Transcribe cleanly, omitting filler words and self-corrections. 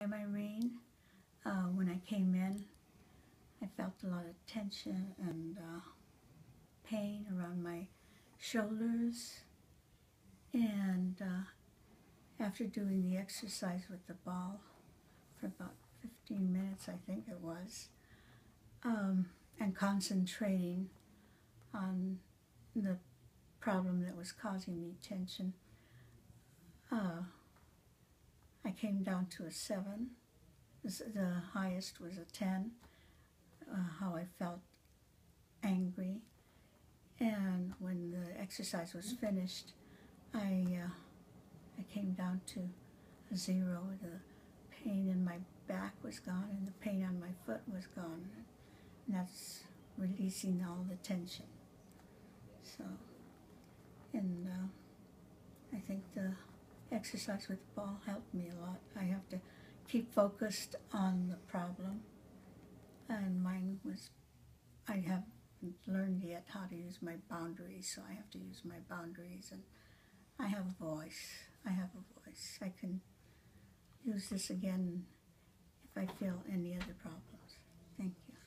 time, Irene. When I came in, I felt a lot of tension and pain around my shoulders. And after doing the exercise with the ball for about 15 minutes, I think it was, and concentrating on the problem that was causing me tension, I came down to a 7. The highest was a 10, how I felt angry. And when the exercise was finished, I came down to a 0. The pain in my back was gone and the pain on my foot was gone. And that's releasing all the tension. So, and I think the exercise with the ball helped me a lot. I have to keep focused on the problem. And mine was, I haven't learned yet how to use my boundaries, so I have to use my boundaries. And I have a voice. I have a voice. I can use this again if I feel any other problems. Thank you.